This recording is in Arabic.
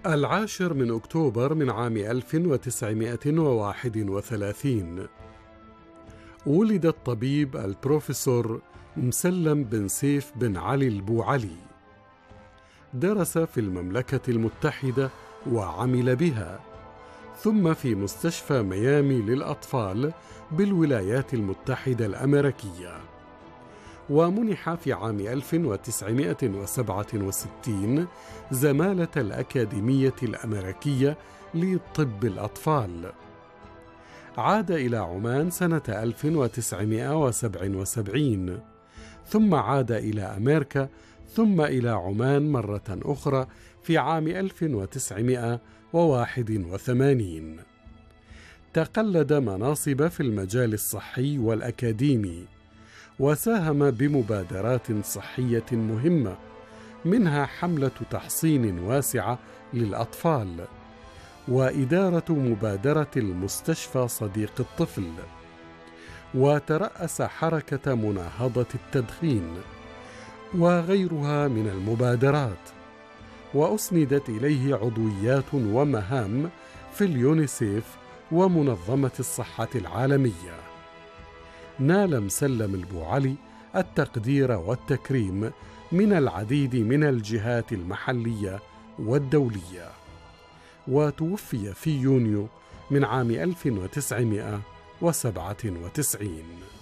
العاشر من أكتوبر من عام 1931 ولد الطبيب البروفيسور مسلم بن سيف بن علي البوعلي. درس في المملكة المتحدة وعمل بها، ثم في مستشفى ميامي للأطفال بالولايات المتحدة الأمريكية. ومنح في عام 1967 زمالة الأكاديمية الأمريكية لطب الأطفال. عاد إلى عمان سنة 1977، ثم عاد إلى أمريكا، ثم إلى عمان مرة أخرى في عام 1981. تقلد مناصب في المجال الصحي والأكاديمي، وساهم بمبادرات صحية مهمة، منها حملة تحصين واسعة للأطفال، وإدارة مبادرة المستشفى صديق الطفل، وترأس حركة مناهضة التدخين، وغيرها من المبادرات. وأسندت إليه عضويات ومهام في اليونيسيف ومنظمة الصحة العالمية. نال مسلم البوعلي التقدير والتكريم من العديد من الجهات المحلية والدولية، وتوفي في يونيو من عام 1997.